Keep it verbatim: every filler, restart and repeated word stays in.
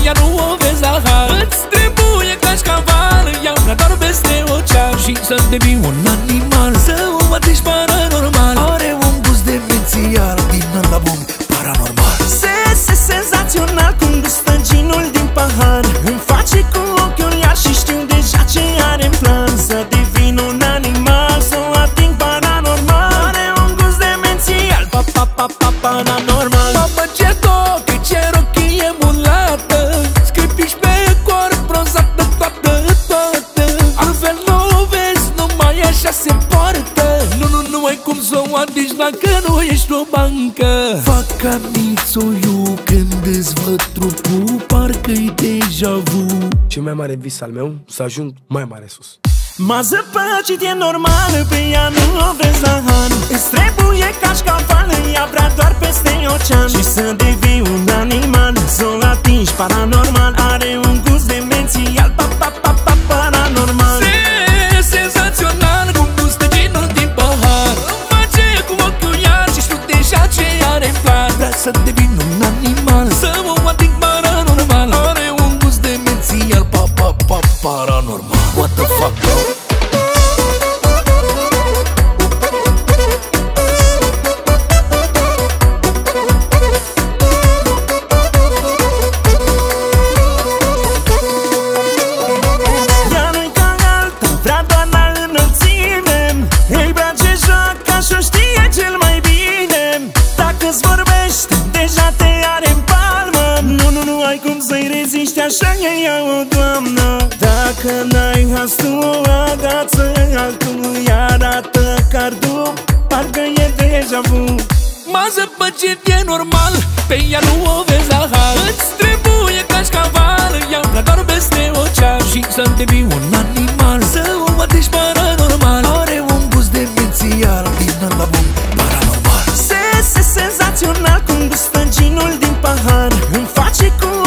ea nu o vezi la har. Îți trebuie cașcaval, ea vrea doar peste ocean. Și să devii un animal, să o atingi paranormal. Are un gust demențial, din ăla bun, paranormal. Se, se, senzațional, cum gustă ginul din pahar. Îmi face cu ochiul iar și știu deja ce are-n plan. Să devin un animal, să o ating paranormal. Are un gust demențial, pa, pa, pa, pa, paranormal. Mamă, ce toc, ce rochie mulată, scripiși pe corp, bronzată toată, toată. Altfel nu o vezi, numai așa se poartă. Nu, nu, nu ai cum să o atingi dacă nu ești o bancă. Fac ca Mițoiu când îți văd trupul, parcă-i deja vu. Cel mai mare vis al meu, să ajung mai mare sus. M-a zăpăcit, e normal, pe ea nu o vezi la han. Îți trebuie cașcaval, ea vrea doar peste ocean. Și să devii un animal, să o atingi paranormal. Are un gust demențial, pa, pa, pa, pa, paranormal. Se, senzațional, cum gustă ginul din pahar. Îmi face cu ochiul iar și știu deja ce are-n plan. Vrea să devin un animal, să mă ating paranormal. Are un gust demențial, pa, pa, pa, paranormal. What the fuck, bro? Așa e ea o doamnă. Dacă n-ai hastu o agață, altul îi arată cardul, parcă e deja vu. M-a zăpăcit, e normal, pe ea nu o vezi la har. Îți trebuie cașcaval, ea vrea doar peste ocean. Și să devii un animal, să o atingi paranormal. Are un gust demențial, din ăla bun, paranormal. Se, se, senzațional, cum gustă ginul din pahar. Îmi face cu